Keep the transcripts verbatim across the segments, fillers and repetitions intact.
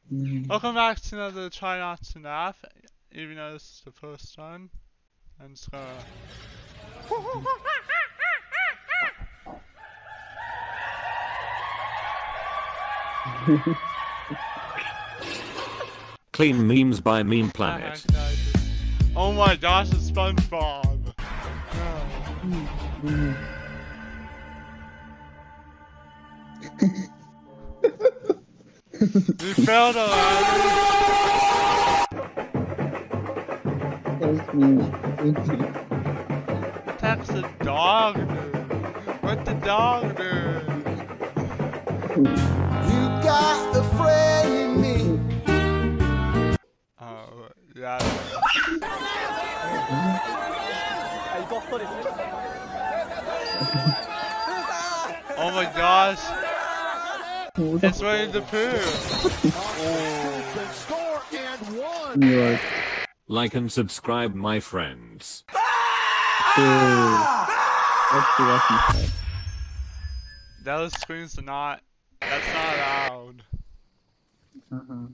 Mm. Welcome back to another Try Not to Nap, even though this is the first one. I'm just gonna... Clean memes by Meme Planet. Oh my gosh, it's SpongeBob! Mm. We failed already! That's me. That's the dog, dude! What the dog, dude? You got a friend in me. Oh, yeah. Oh my gosh! It's Winnie the Pooh! Score and one. Yeah. Like and subscribe, my friends. That's the lucky. Those screams are not... That's not allowed. Uh-huh.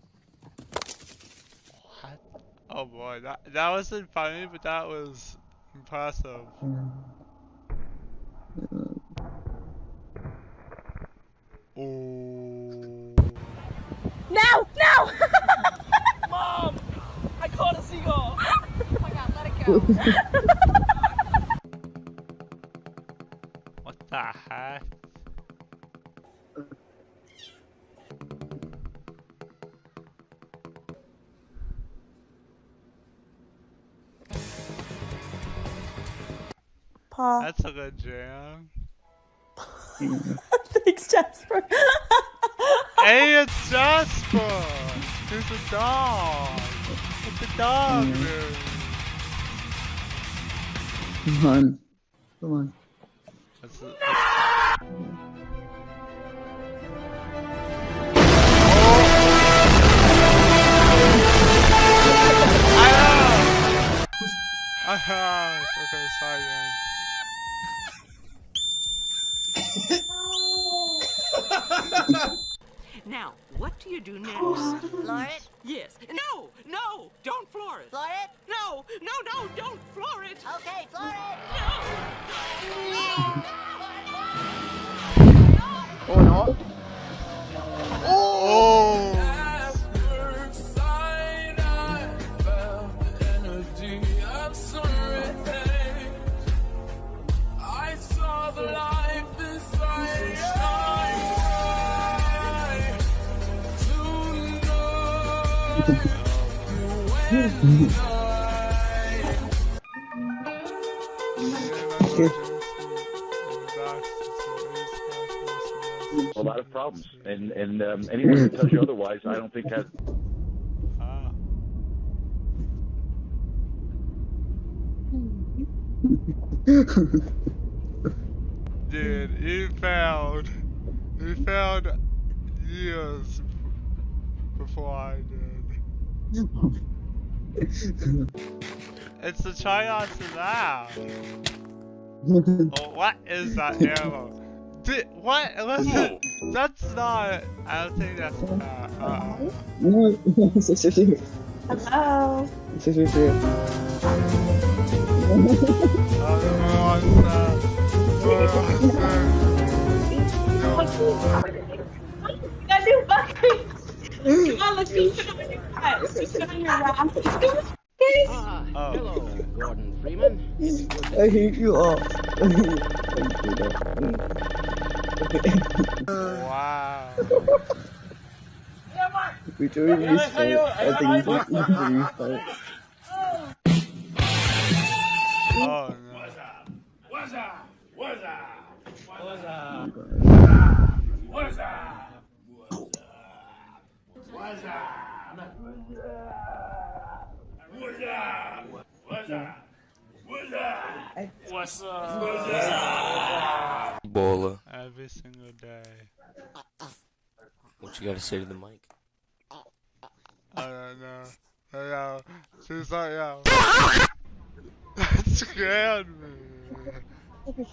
What? Oh boy, that, that wasn't funny, but that was impressive. Oh. No! No! Mom! I caught a seagull! Oh my god, let it go. What the heck? Paw. That's a good jam. Thanks, Jasper. Hey, it's Jasper! There's a dog! It's a dog, Mm. dude! Come on. Come on. That's a, I have! Okay, sorry, man. Now, what do you do next? Floor it? Yes. No! No! Don't floor it! Floor it? No! No, no! Don't floor it! Okay, floor it. Oh no. Oh! A lot of problems, and and um, anyone who tells you otherwise, I don't think has. Ah. Dude, you failed. You failed years before I did. It's the Try Not to Laugh. Oh, what is that arrow? Dude, what? Listen, that's not. I don't think that's. Uh, uh, No, it's a shit. Hello. It's a shit. That new bucket. Come on, let's go sit on your butt. Sit on your raft. Ah, Oh. hello, Gordon Freeman. I hate you all. Wow. We do restart. I think we need to restart. Oh no. What's up? What's up? What's up? What's up? What's up? What's up? What's up? What's up? What's up? What's up? Bola. Every single day. What you gotta say to the mic? I don't know. I don't know. She's like, yo. That scared me.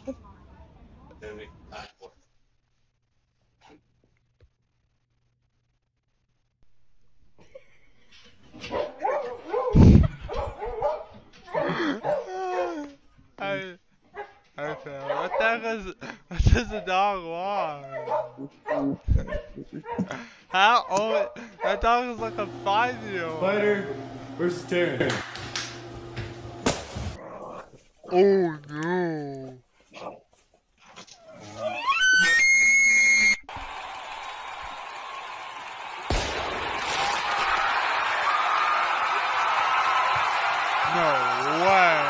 I, I failed. What the heck is, what does the dog want? How old? That dog is like a five-year-old. Spider versus Terran. Oh no. No way.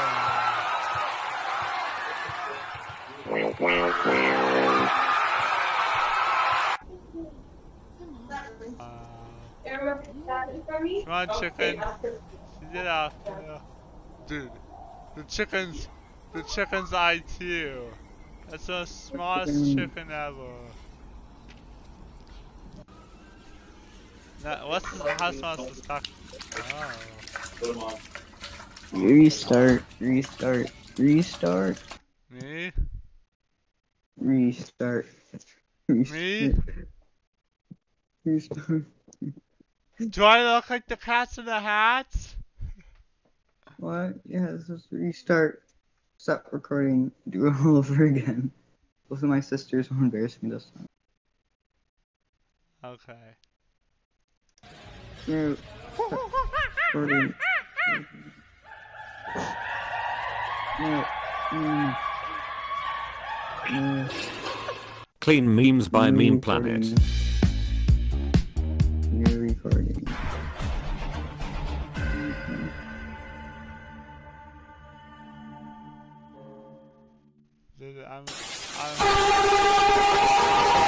Come on, chicken. Get out. Dude, the chicken's, the chicken's I Q. That's the smartest chicken ever. Now, what's the, how smart is this cock? Oh. Restart, restart, restart. Me? Restart. Me? Restart. Do I look like the cats in the hats? What? Yeah, this is restart. Stop recording. Do it all over again. Both of my sisters will embarrass me this time. Okay. No. Stop recording. No. Mm. No. Clean memes by New Meme Planet. recording. New recording. Dude, I'm, I'm...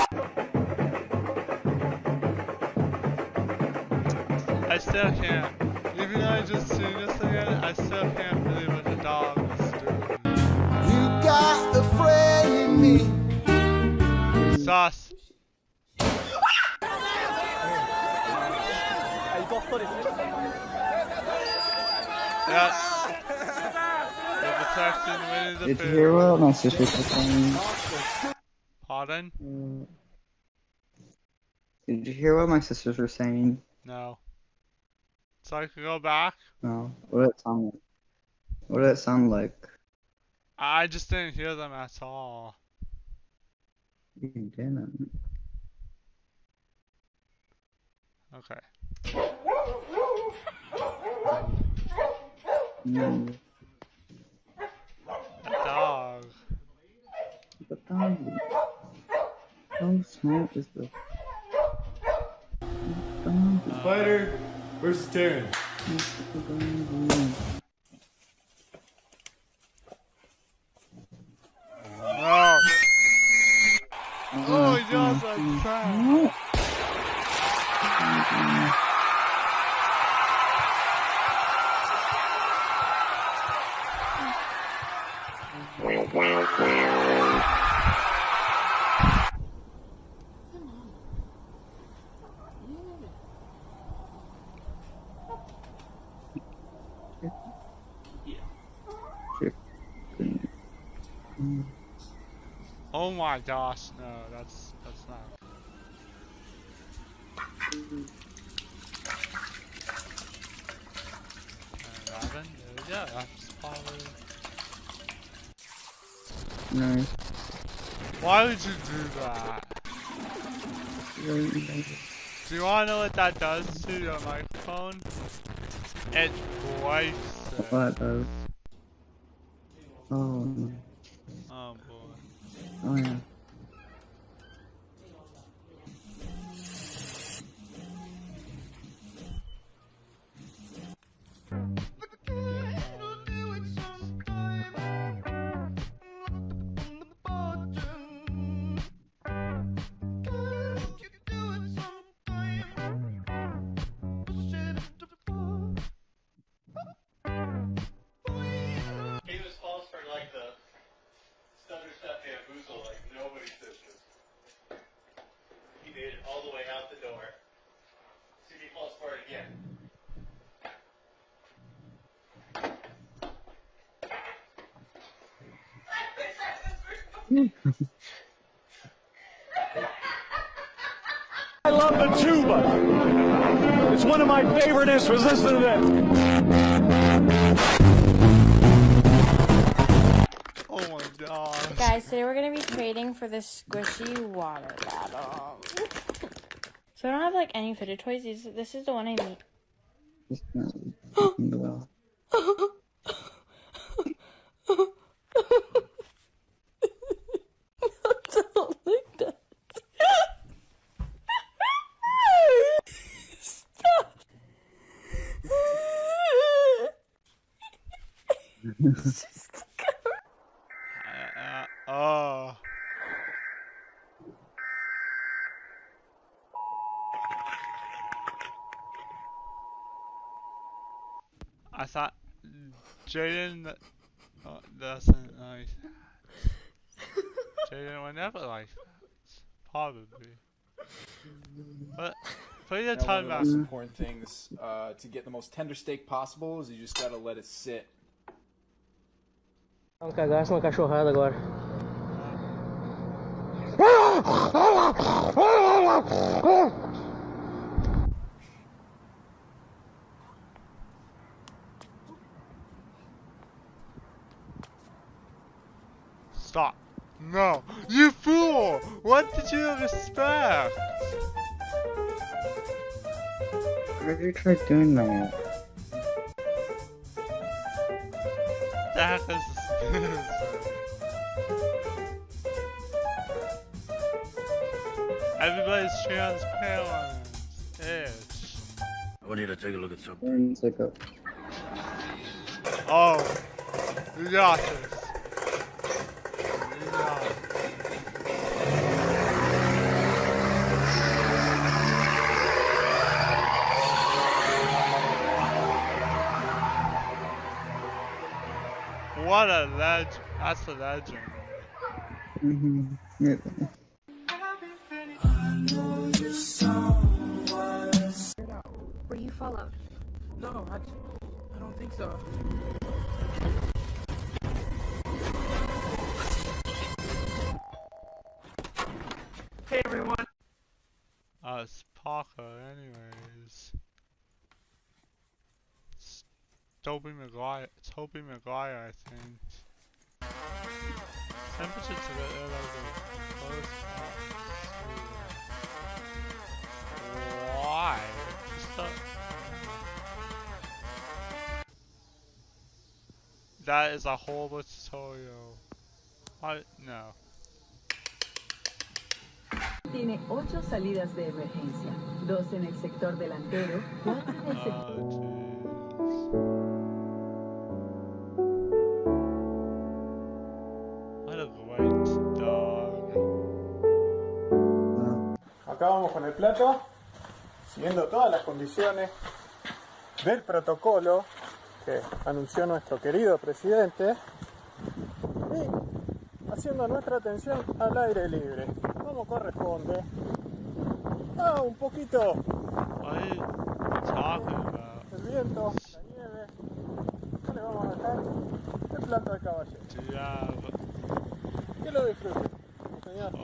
I still can't. Even though I just seen this again, I still can't believe what the dog is doing. You got a friend in me. Sauce. Yeah. The protection winning the Did you field. hear what my sisters were saying? Pardon? Did you hear what my sisters were saying? No. So I could go back? No. What did it sound like? What did it sound like? I just didn't hear them at all. You didn't. Okay. Mm. That dog. The dog. How smart is the dog? Spider versus Terran. No. Oh, he does that sound. Oh my gosh, no, that's that's not. Robin, there we go. That's probably. Nice. Why would you do that? Do you want to know what that does to your microphone? It breaks it. What does? Oh no. Oh boy. Oh yeah. Famous falls for like the stutter step bamboozle, like nobody's business. He made it all the way out the door. See if he falls for it again. I love the tuba. It's one of my favorite instruments. Listen to this. gosh. Guys, today we're gonna be trading for this squishy water bottle. So I don't have like any fidget toys. These, this is the one I need. It's not working well. Don't like that. Stop. uh, oh. I thought Jaden oh, doesn't like Jaden would never like this. Probably. But put your Now, one time of the back. most important things uh, to get the most tender steak possible is you just gotta let it sit. Vamos cagar uma cachorrada agora. Stop. No. You fool! What did you expect? Why did you try doing that? The heck is this? Everybody's transparent. Ish. I need to take a look at something. It's like a... Oh. You got this. You got it. What a legend. That's a legend. Mm-hmm. Yeah. Were you followed? No, I, I don't think so. Hey everyone. Uh, it's Parker, anyways. It's Toby Maguire. Toby Maguire, I think. Temperature to the air level. Close Why? Just a... That is a horrible tutorial. What? No. Tiene ocho salidas de emergencia, dos en el sector delantero, cuatro en el sector... What a great dog. Acá vamos con el plato, siguiendo todas las condiciones del protocolo que anunció nuestro querido presidente y haciendo nuestra atención al aire libre, como corresponde. Ah, un poquito el viento, la nieve. No le vamos a dejar el plato al caballero. Que lo disfrute, señor.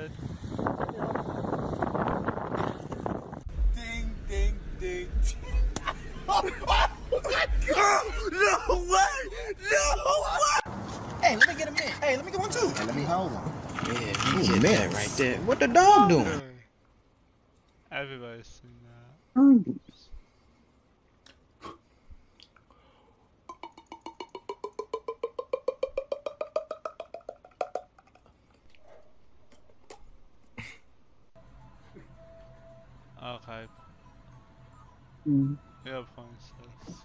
Ding, ding, ding. Oh my God! No way! No way! Hey, let me get a minute. Hey, let me get one too. Hey, let me hold one. Yeah, you get that right there. What the dog doing? Everybody's seen that. Okay. Mm. Yeah, princess.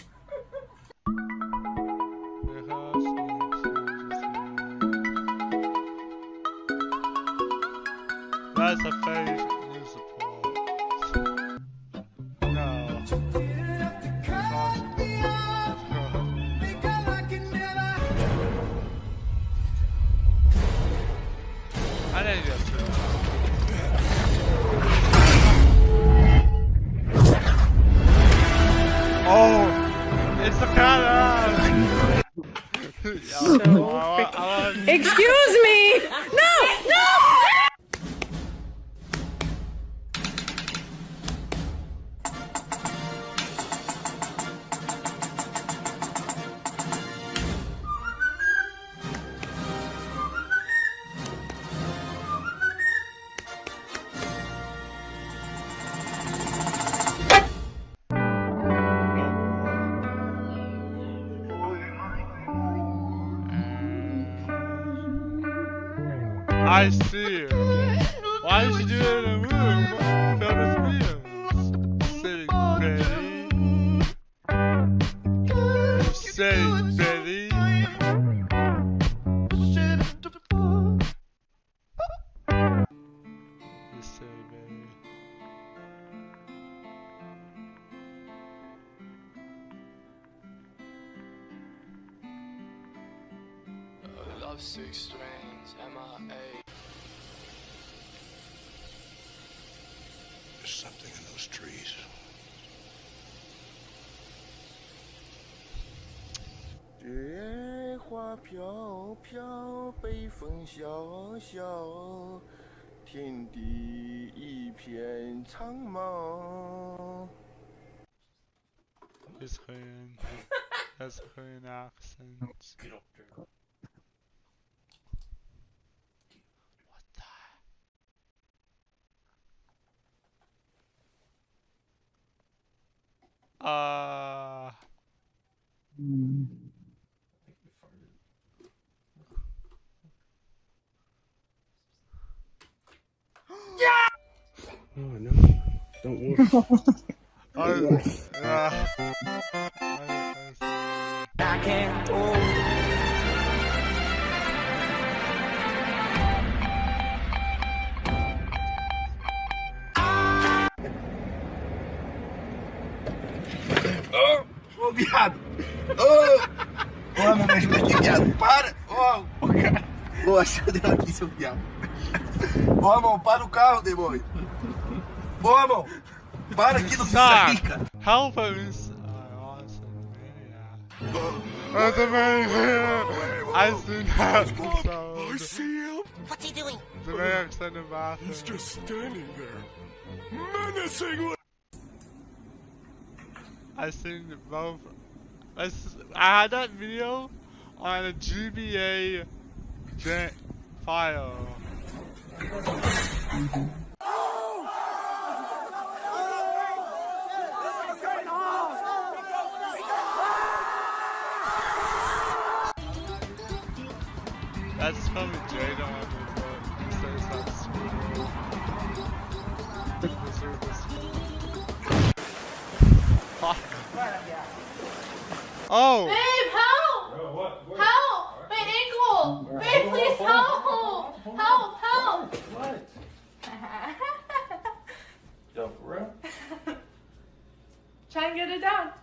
That's a fake news report. No. I didn't get through that. Oh, it's the cat. So, excuse me! No! No! I see. Why did you do it in a room filled with meals? Silly Betty. You silly Betty. You silly Betty. Love six strains, M I A. There's something in those trees. 月花飘飘，北风萧萧，天地一片苍茫。 His Korean has a Korean accent. Get up there. Uh. Mm. Oh no! Don't worry. Oh, yeah. I can't hold. Oh, oh, viado! Oh! Oh, meu, me ajuda aqui, viado! Para! Oh, oh, cara! Oh, ajuda eu aqui, seu viado! Ô, irmão, para o carro, demônio! Ô, irmão! Para aqui, não precisa aqui, cara! Help us! Oh, the man! I see that episode. I see him. What's he doing? The man in the bathroom. He's just standing there, menacingly. I seen both. I, s I had that video on a G B A J file. Mm-hmm. That's probably Jada on the book. He says that's Oh! Babe, help! Bro, what? What? Help! My ankle! Right. Babe, Hold please on, help! hold on, hold on. Help, help! What? Yo, for real? Try and get it down.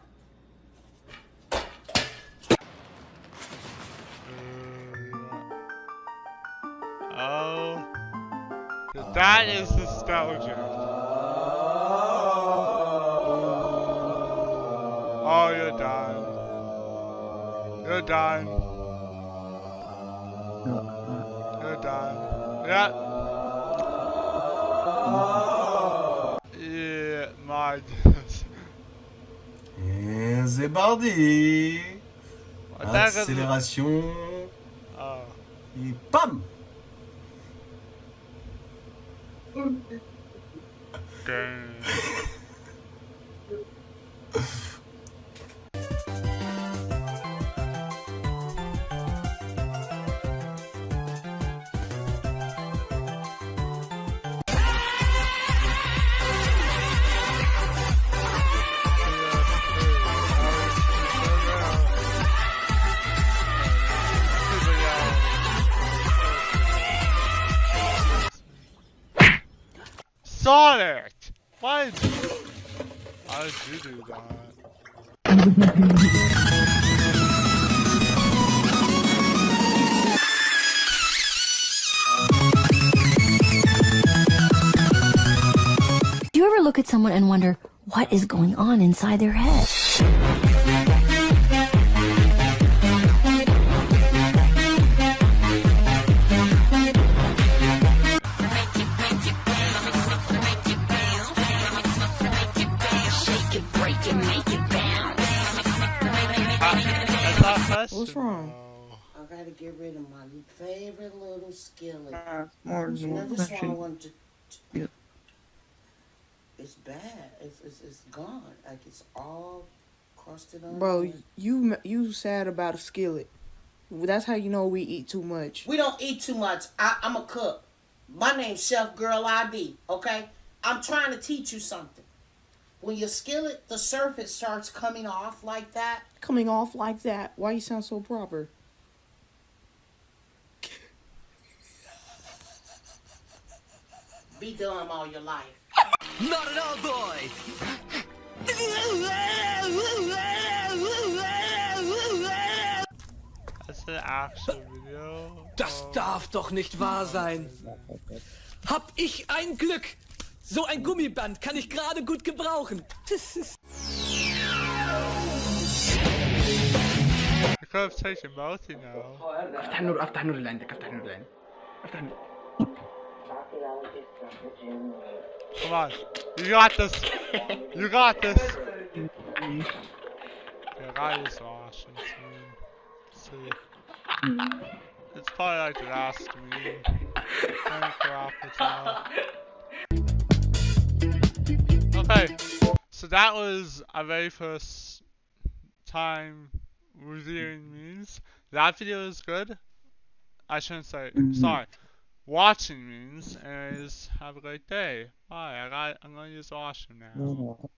Oh. That is nostalgia. Oh, you're done. You're done. You're done. Yeah. Yeah, my goodness. Et c'est parti. Attaque- Accélération. Oh. Et pam. Damn. Sonic! Why did you... Why did you do that? Do you ever look at someone and wonder what is going on inside their head? What's wrong? I gotta get rid of my favorite little skillet. Uh, more You know, this one I wanted to. Yeah. It's bad. It's, it's it's gone. Like it's all crusted on. Bro, you you sad about a skillet. That's how you know we eat too much. We don't eat too much. I, I'm a cook. My name's Chef Girl I D, okay? I'm trying to teach you something. When your skillet, the surface starts coming off like that. Coming off like that? Why you sound so proper? Be dumb all your life. Not at all, boy. That's an actual video. Das darf doch nicht wahr sein. Hab ich ein Glück. So ein Gummiband kann ich gerade gut gebrauchen. Das ist... You could have taken both, you know. افتح النور افتح النور اللي عندك افتح النور اللي عندك افتح النور. Come on, you got this. You got this. Yeah, that is awesome. See, it's probably like the last screen. Okay, so that was our very first time reviewing memes. That video is good. I shouldn't say. Sorry. Watching memes. Anyways, have a great day. Bye. I got. I'm gonna use the washroom now.